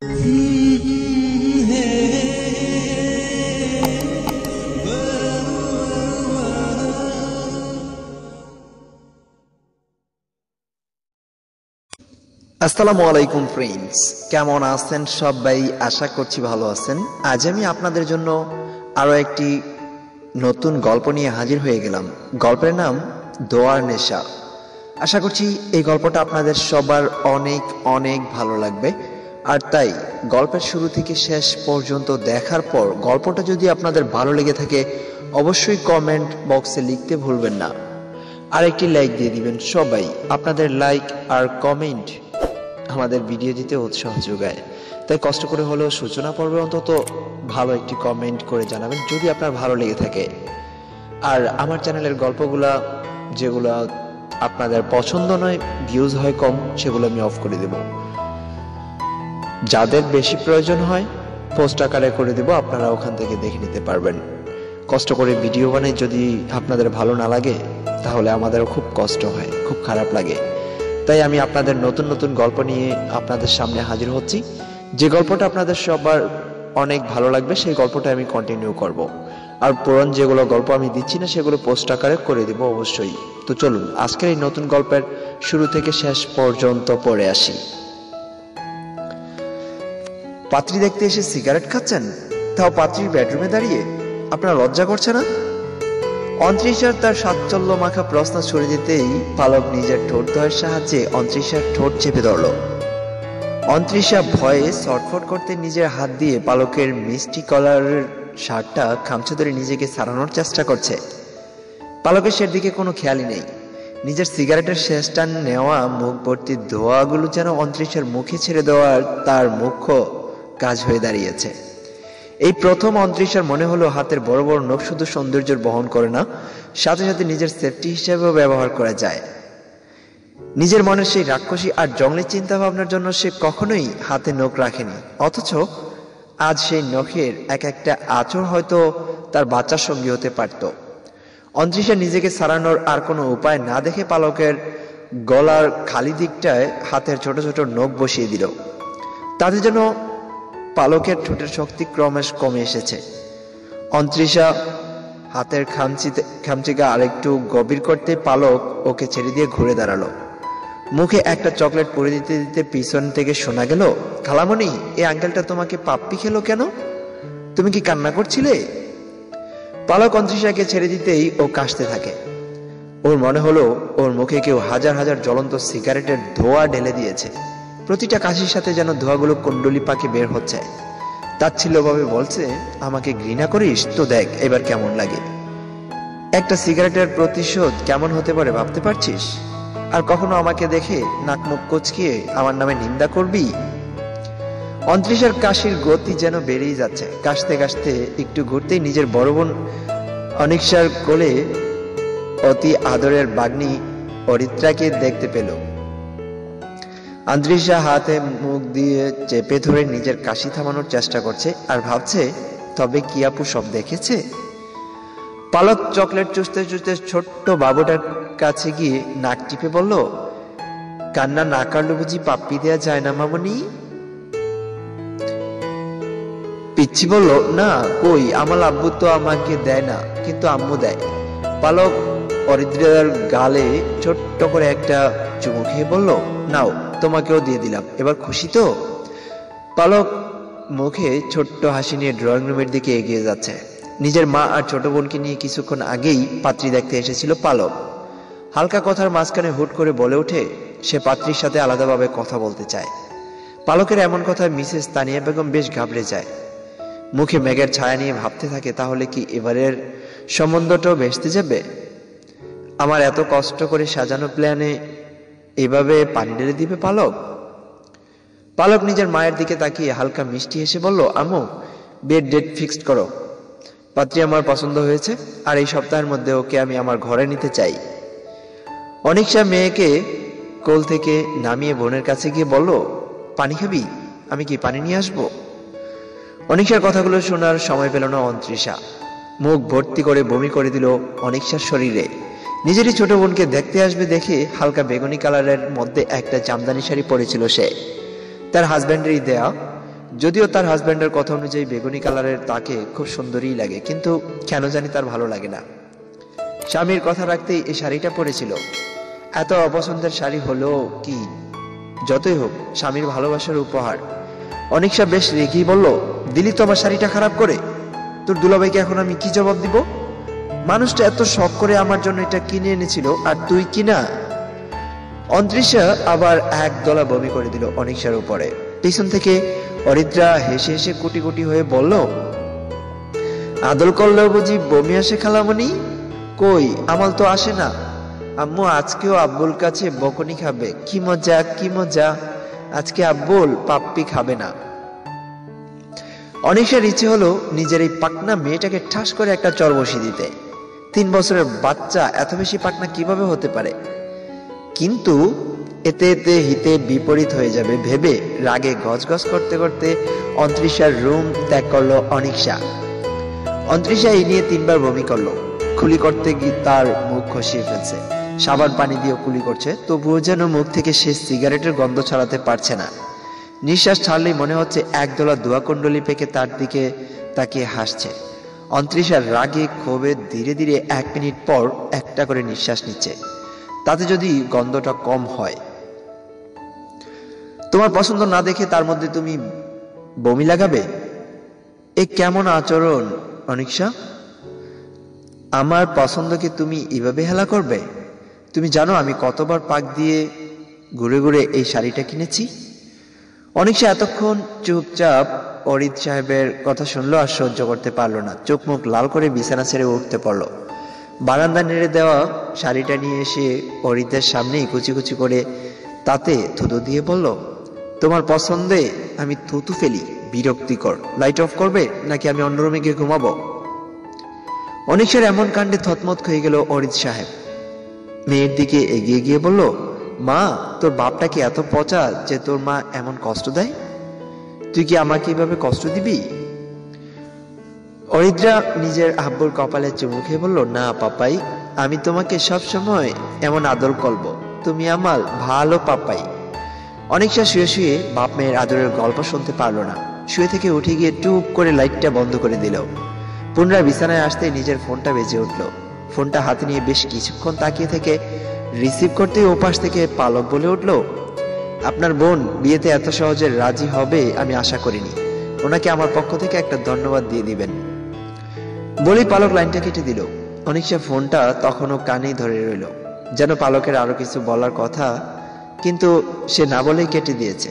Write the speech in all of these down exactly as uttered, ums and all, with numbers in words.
আসসালামু আলাইকুম ফ্রেন্ডস, কেমন আছেন সবাই? আশা করছি ভালো আছেন। আজ আমি আপনাদের জন্য আরো একটি নতুন গল্প নিয়ে হাজির হয়ে গেলাম। গল্পের নাম দোয়ার নেশা। আশা করছি এই গল্পটা আপনাদের সবার অনেক অনেক ভালো লাগবে। আর তাই গল্পের শুরু থেকে শেষ পর্যন্ত দেখার পর গল্পটা যদি আপনাদের ভালো লেগে থাকে অবশ্যই কমেন্ট বক্সে লিখতে ভুলবেন না। আর একটি লাইক দিয়ে দিবেন সবাই। আপনাদের লাইক আর কমেন্ট আমাদের ভিডিও দিতে উৎসাহ যোগায়। তাই কষ্ট করে হলেও সূচনা পর্বে অন্তত ভালো একটি কমেন্ট করে জানাবেন যদি আপনার ভালো লেগে থাকে। আর আমার চ্যানেলের গল্পগুলা যেগুলো আপনাদের পছন্দ নয়, ভিউজ হয় কম, সেগুলো আমি অফ করে দেব। যাদের বেশি প্রয়োজন হয় পোস্ট আকারে করে দেব, আপনারা ওখান থেকে দেখে নিতে পারবেন। কষ্ট করে ভিডিও বানাই যদি আপনাদের ভালো না লাগে তাহলে আমাদেরও খুব কষ্ট হয়, খুব খারাপ লাগে। তাই আমি আপনাদের নতুন নতুন গল্প নিয়ে আপনাদের সামনে হাজির হচ্ছি। যে গল্পটা আপনাদের সবার অনেক ভালো লাগবে সেই গল্পটা আমি কন্টিনিউ করব। আর পুরান যেগুলো গল্প আমি দিচ্ছি না সেগুলো পোস্ট আকারে করে দেব অবশ্যই। তো চলুন আজকের এই নতুন গল্পের শুরু থেকে শেষ পর্যন্ত পড়ে আসি। পাত্রী দেখতে এসে সিগারেট খাচ্ছেন, তাও পাত্রীর বেডরুমে দাঁড়িয়ে? আপনার লজ্জা করছে না? অন্তরিশার তার সাচ্ছল্য মাখা প্রশ্ন ছড়ে দিতেই পালক নিজের ঠোঁট দ্বয়ের সাহায্যে অন্তরিশার ঠোঁট চেপে ধরল। অন্তরিশা ভয়ে ছটফট করতে নিজের হাত দিয়ে পালকের মিষ্টি কলারের শার্টটা খামচে ধরে নিজেকে ছাড়ানোর চেষ্টা করছে। পালকের সেদিকে কোনো খেয়ালই নেই। নিজের সিগারেটের শেষ টান নেওয়া মুখ ভর্তি ধোঁয়াগুলো যেন অন্তরিশার মুখে ছেড়ে দেওয়ার তার মুখ্য কাজ হয়ে দাঁড়িয়েছে। এই প্রথম অন্তরিশার মনে হলো হাতের বড় বড় নখ শুধু সৌন্দর্যের বহন করে না, সাথে সাথে নিজের সেফটি হিসেবেও ব্যবহার করা যায়। নিজের মনের সেই রাক্ষসী আর জঙ্গলি চিন্তা ভাবনার জন্য সে কখনোই হাতে নখ রাখেনি। অথচ আজ সেই নখের এক একটা আঁচড় হয়তো তার বাচ্চার সঙ্গী হতে পারত। অন্তরিশা নিজেকে ছাড়ানোর আর কোনো উপায় না দেখে পালকের গলার খালি দিকটায় হাতের ছোট ছোট নখ বসিয়ে দিল। তাতে যেন পালকের ঠোঁটের শক্তি ক্রমশ কমে এসেছে। অন্তরিশা হাতের খামচিতে খামচিকে আরেকটু গভীর করতে পালক ওকে ছেড়ে দিয়ে ঘুরে দাঁড়ালো। মুখে একটা চকলেট পরে দিতে দিতে পিছন থেকে শোনা গেল, খালামণি, এই আঙ্কেলটা তোমাকে পাপ্পি খেলো কেন? তুমি কি কান্না করছিলে? পালক অন্তরিশাকে ছেড়ে দিতেই ও কাশতে থাকে। ওর মনে হলো ওর মুখে কেউ হাজার হাজার জ্বলন্ত সিগারেটের ধোঁয়া ঢেলে দিয়েছে। প্রতিটা কাশির সাথে যেন ধোঁয়াগুলো কুণ্ডলি পাকে বের হচ্ছে। তাচ্ছিল্যভাবে বলছে, আমাকে ঘৃণা করিস? তো দেখ এবার কেমন লাগে। একটা সিগারেটের প্রতিশোধ কেমন হতে পারে ভাবতে পারছিস? আর কখনো আমাকে দেখে নাক মুখ কোচকিয়ে আমার নামে নিন্দা করবি? অন্তরিশার কাশির গতি যেন বেড়েই যাচ্ছে। কাশতে কাশতে একটু ঘুরতেই নিজের বড় বোন অনিকশার কোলে অতি আদরের বাগ্নী অরিত্রাকে দেখতে পেল। অন্তরিশা হাতে মুখ দিয়ে চেপে ধরে নিজের কাশি থামানোর চেষ্টা করছে আর ভাবছে, তবে কি আপু সব দেখেছে? পালক চকলেট চুষতে চুষতে ছোট্ট বাবুটার কাছে গিয়ে নাক টিপে বলল, কান্না না কাটলে বুঝি পাপ্পি দেয়া যায় না মামনি? পিচ্ছি বলল, না, কই, আমার আব্বু তো আমাকে দেয় না, কিন্তু আম্মু দেয়। পালক অরিত্রার গালে ছোট্ট করে একটা চুমু খেয়ে বলল, নাও, তোমাকেও দিয়ে দিলাম, এবার খুশি তো? পালক মুখে ছোট্ট হাসি নিয়ে ড্রয়িং রুমের দিকে এগিয়ে যাচ্ছে। নিজের মা আর ছোট বোনকে নিয়ে কিছুক্ষণ আগেই পাত্রী দেখতে এসেছিল পালক। হালকা কথার মাঝখানে হুট করে বলে ওঠে সে পাত্রীর সাথে আলাদাভাবে কথা বলতে চায়। পালকের এমন কথায় মিসেস তানিয়া বেগম বেশ ঘাবড়ে যায়। মুখে মেঘের ছায়া নিয়ে ভাবতে থাকে, তাহলে কি এবারের সম্বন্ধটাও ভেস্তে যাবে? আমার এত কষ্ট করে সাজানো প্ল্যানে এভাবে পানি ঢেলে দিবে পালক? পালক নিজের মায়ের দিকে তাকিয়ে হালকা মিষ্টি হেসে বলল, আম্মু, বিয়ের ডেট ফিক্সড করো। পাত্রী আমার পছন্দ হয়েছে আর এই সপ্তাহের মধ্যে ওকে আমি আমার ঘরে নিতে চাই। অনিকশা মেয়েকে কোল থেকে নামিয়ে বোনের কাছে গিয়ে বলল, পানি খাবি? আমি কি পানি নিয়ে আসবো? অনিকশার কথাগুলো শোনার সময় পেল না অন্তরিশা। মুখ ভর্তি করে বমি করে দিল অনিকশার শরীরে। নিজেরই ছোট বোনকে দেখতে আসবে দেখে হালকা বেগুনি কালারের মধ্যে একটা জামদানি শাড়ি পরেছিল সে। তার হাজব্যান্ডেরই দেয়া। যদিও তার হাজব্যান্ডের কথা অনুযায়ী বেগুনি কালারের তাকে খুব সুন্দরই লাগে, কিন্তু কেন জানি তার ভালো লাগে না। স্বামীর কথা রাখতেই এই শাড়িটা পরেছিল। এত অপছন্দের শাড়ি হলো কি, যতই হোক স্বামীর ভালোবাসার উপহার। অনিশা বেশ রেগেই বলল, দিলি তো আমার শাড়িটা খারাপ করে, তোর দুলাভাইকে এখন আমি কি জবাব দিব? মানুষটা এত শখ করে আমার জন্য এটা কিনে এনেছিল, আর তুই কিনা। অন্তরিশা আবার এক দলা বমি করে দিল অনিশার উপরে। পিছন থেকে অরিত্রা হেসে হেসে কুটি কুটি হয়ে বলল, আদল করলেও বুঝি বমি আসে খালামণি? কই, আমাল তো আসে না। আম্মু আজকেও আব্বুল কাছে বকুনি খাবে। কি মজা, কি মজা, আজকে আব্বুল পাপ্পি খাবে না। অনিশার ইচ্ছে হলো নিজের এই পাকনা মেয়েটাকে ঠাস করে একটা চর বসিয়ে দিতে। তিন বছরের বাচ্চা এত বেশি পাকনা কিভাবে হতে পারে? কিন্তু এতে এতে হিতে বিপরীত হয়ে যাবে ভেবে রাগে গজগজ করতে করতে অন্তরিশার রুম ত্যাগ করলো অনিশা। অন্তরিশা এই নিয়ে তিনবার বমি করলো। কুলি করতে গিয়ে তার মুখ খসিয়ে ফেলছে। সাবান পানি দিয়ে কুলি করছে, তবুও যেন মুখ থেকে সে সিগারেটের গন্ধ ছড়াতে পারছে না। নিঃশ্বাস ছাড়লেই মনে হচ্ছে একদলা দোয়া কুণ্ডলী পেকে তার দিকে তাকিয়ে হাসছে। অন্তরিশার রাগে ক্ষোভে ধীরে ধীরে এক মিনিট পর একটা করে নিঃশ্বাস নিচ্ছে, তাতে যদি গন্ধটা কম হয়। তোমার পছন্দ না দেখে তার মধ্যে তুমি বমি লাগাবে? এ কেমন আচরণ অনিশা? আমার পছন্দকে তুমি এভাবে হেলা করবে? তুমি জানো আমি কতবার পাক দিয়ে ঘুরে ঘুরে এই শাড়িটা কিনেছি? অনিশা এতক্ষণ চুপচাপ অরিত সাহেবের কথা শুনলো, আর সহ্য করতে পারলো না। চোখ মুখ লাল করে বিছানা ছেড়ে উঠতে পড়লো। বারান্দা নেড়ে দেওয়া শাড়িটা নিয়ে এসে অরিতের সামনেই কুচি কুচি করে তাতে থুতু দিয়ে বলল, তোমার পছন্দে আমি থুতু ফেলি? বিরক্তিকর। লাইট অফ করবে নাকি আমি অন্য রুমে গিয়ে ঘুমাবো? অনিশার এমন কাণ্ডে থতমত হয়ে গেল অরিত সাহেব। মেয়ের দিকে এগিয়ে গিয়ে বলল, মা, তোর বাপটা কি এত পচা যে তোর মা এমন কষ্ট দেয়? তুই কি আমাকে এভাবে কষ্ট দিবি? অরিত্রা নিজের আব্বুর কপালে চুমু খেয়ে বলল, না পাপাই, আমি তোমাকে সব সময় এমন আদর করব, তুমি আমার ভালো পাপাই। অনিশা শুয়ে শুয়ে বাপ মেয়ের আদরের গল্প শুনতে পারলো না। শুয়ে থেকে উঠে গিয়ে টুপ করে লাইটটা বন্ধ করে দিল। পুনরায় বিছানায় আসতেই নিজের ফোনটা বেজে উঠল। ফোনটা হাতে নিয়ে বেশ কিছুক্ষণ তাকিয়ে থেকে রিসিভ করতে ওপাশ থেকে পালক বলে উঠল, আপনার বোন বিয়েতে এত সহজে রাজি হবে আমি আশা করিনি। ওনাকে আমার পক্ষ থেকে একটা ধন্যবাদ দিয়ে দিবেন। বলেই পালক লাইনটা কেটে দিল। অনিশা ফোনটা তখনও কানেই ধরে রইল, যেন পালকের আরো কিছু বলার কথা, কিন্তু সে না বলেই কেটে দিয়েছে।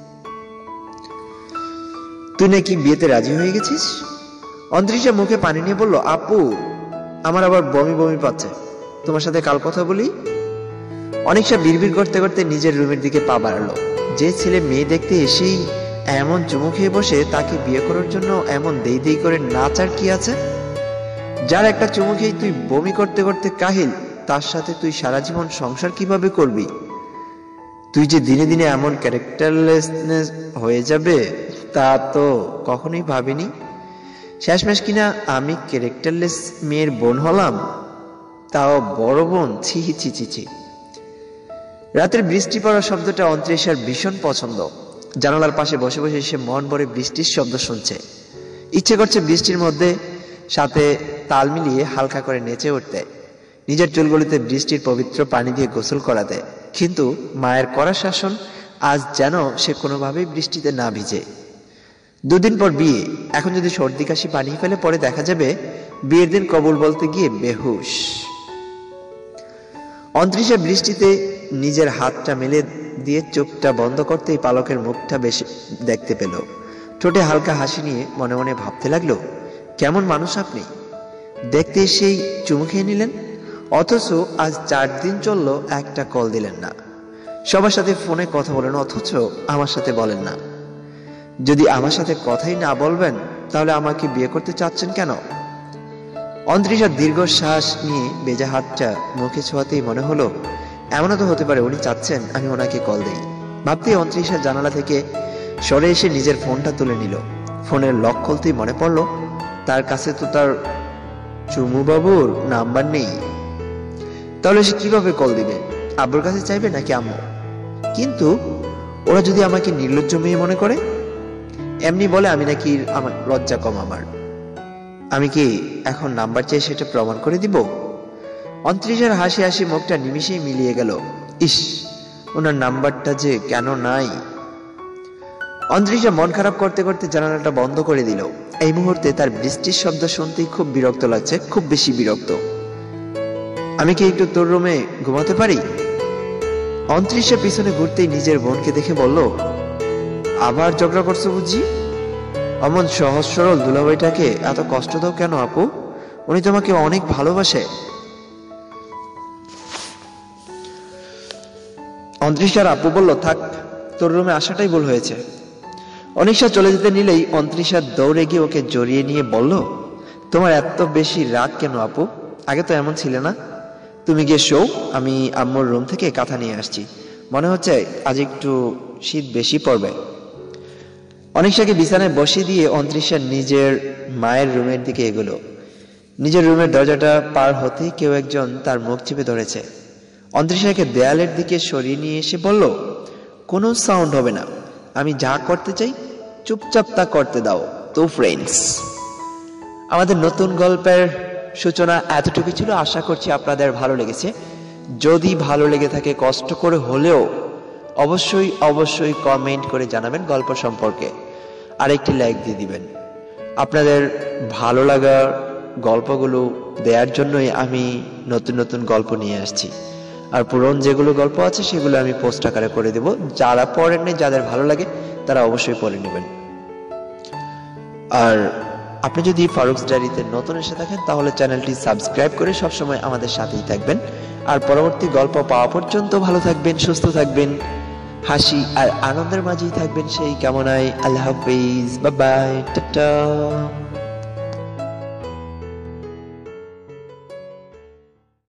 তুই নাকি বিয়েতে রাজি হয়ে গেছিস? অন্তরিশা মুখে পানি নিয়ে বলল, আপু, আমার আবার বমি বমি পাচ্ছে, তোমার সাথে কাল কথা বলি। অনিশা বিড়বিড় করতে করতে নিজের রুমের দিকে পা বাড়ালো। যে ছেলে মেয়ে দেখতে এসেই এমন চুমু খেয়ে বসে, তাকে বিয়ে করার জন্য এমন দেই দেই করে নাচার কি আছে? যার একটা চুমু খেয়ে তুই বমি করতে করতে কাহিল, তার সাথে তুই সারা জীবন সংসার কিভাবে করবি? তুই যে দিনে দিনে এমন ক্যারেক্টারলেসনেস হয়ে যাবে তা তো কখনোই ভাবিনি। শেষমেশ কিনা আমি ক্যারেক্টারলেস মেয়ের বোন হলাম, তাও বড় বোন। ছি ছি ছি ছি। রাতের বৃষ্টি পড়ার শব্দটা অন্তরিশার ভীষণ পছন্দ। জানালার পাশে বসে বসে সে মন ভরে বৃষ্টির শব্দ শুনছে। ইচ্ছে করছে বৃষ্টির মধ্যে সাথে তাল মিলিয়ে হালকা করে নেচে উঠতে, নিজের চুলগুলিতে বৃষ্টির পবিত্র পানি দিয়ে গোসল করাতে। কিন্তু মায়ের কড়া শাসন, আজ যেন সে কোনোভাবেই বৃষ্টিতে না ভিজে। দুদিন পর বিয়ে, এখন যদি সর্দি কাশি বানিয়ে ফেলে পরে দেখা যাবে বিয়ের দিন কবুল বলতে গিয়ে বেহুশ। অন্তরিশা বৃষ্টিতে নিজের হাতটা মেলে দিয়ে চোখটা বন্ধ করতেই পালকের মুখটা বেশি দেখতে পেল। ঠোঁটে হালকা হাসি নিয়ে মনে মনে ভাবতে লাগলো, কেমন মানুষ আপনি, দেখতে এসেই চুমু খেয়ে নিলেন, অথচ আজ চার দিন চললো একটা কল দিলেন না। সবার সাথে ফোনে কথা বলেন, অথচ আমার সাথে বলেন না। যদি আমার সাথে কথাই না বলবেন তাহলে আমাকে বিয়ে করতে চাচ্ছেন কেন? অন্তরিশা দীর্ঘশ্বাস নিয়ে ভেজা হাতটা মুখে ছোঁয়াতেই মনে হলো এমনও তো হতে পারে উনি চাচ্ছেন আমি ওনাকে কল দেই। ভাবতেই অন্তরিশা জানালা থেকে সরে এসে নিজের ফোনটা তুলে নিল। ফোনের লক খুলতেই মনে পড়লো তার কাছে তো তার চুমু বাবুর নাম্বার নেই। তাহলে সে কিভাবে কল দিবে? আব্বুর কাছে চাইবে নাকি আম্মু? কিন্তু ওরা যদি আমাকে নির্লজ্জ মেয়ে মনে করে? এমনি বলে আমি নাকি আমার লজ্জা কম আমার। আমি কি এখন নাম্বার চাই সেটা প্রমাণ করে দিব? অন্তরিশার হাসি হাসি মুখটা নিমিষেই মিলিয়ে গেল। ইস, ওনার নাম্বারটা যে কেন নাই। অন্তরিশা মন খারাপ করতে করতে জানালাটা বন্ধ করে দিল। এই মুহূর্তে তার বৃষ্টির শব্দ শুনতেই খুব বিরক্ত লাগছে, খুব বেশি বিরক্ত। আমি কি একটু তোর রুমে ঘুমাতে পারি? অন্তরিশা পিছনে ঘুরতেই নিজের বোনকে দেখে বলল, আবার ঝগড়া করছো বুঝি? অমন সহজ সরল দুলাভাইটাকে এত কষ্ট দাও কেন আপু? উনি তোমাকে অনেক ভালোবাসে। অন্তরিশার আপু বলল, থাক, তোর রুমে আসাটাই ভুল হয়েছে। অনিশা চলে যেতে নিলেই অন্তরিশা দৌড়ে গিয়ে ওকে জড়িয়ে নিয়ে বলল, তোমার এত বেশি রাগ কেন আপু? আগে তো এমন ছিলে না। তুমি গিয়ে শো, আমি আম্মুর রুম থেকে কাঁথা নিয়ে আসছি। মনে হচ্ছে আজ একটু শীত বেশি পড়বে। অনিশাকে বিছানায় বসিয়ে দিয়ে অন্তরিশা নিজের মায়ের রুমের দিকে এগোলো। নিজের রুমের দরজাটা পার হতেই কেউ একজন তার মুখ চেপে ধরেছে। অন্তরিশাকে দেয়ালের দিকে সরিয়ে নিয়ে এসে বলল, কোনো সাউন্ড হবে না, আমি যা করতে চাই চুপচাপ তা করতে দাও। তো ফ্রেন্ডস, আমাদের নতুন গল্পের সূচনা এতটুকু ছিল। আশা করছি আপনাদের ভালো লেগেছে। যদি ভালো লেগে থাকে কষ্ট করে হলেও অবশ্যই অবশ্যই কমেন্ট করে জানাবেন গল্প সম্পর্কে, আর একটি লাইক দিয়ে দিবেন। আপনাদের ভালো লাগার গল্পগুলো দেওয়ার জন্যই আমি নতুন নতুন গল্প নিয়ে আসছি। আর পুরনো যেগুলো গল্প আছে সেগুলো আমি পোস্ট আকারে করে দেব। যারা পড়েননি, যাদের ভালো লাগে তারা অবশ্যই পড়ে নেবেন। আর আপনি যদি ফারুকস ডায়েরিতে নতুন এসে থাকেন তাহলে চ্যানেলটি সাবস্ক্রাইব করে সবসময় আমাদের সাথেই থাকবেন। আর পরবর্তী গল্প পাওয়া পর্যন্ত ভালো থাকবেন, সুস্থ থাকবেন, হাসি আর আনন্দের মাঝেই থাকবেন, সেই কামনায় আল্লাহ হাফেজ, বাই বাই, টাটা।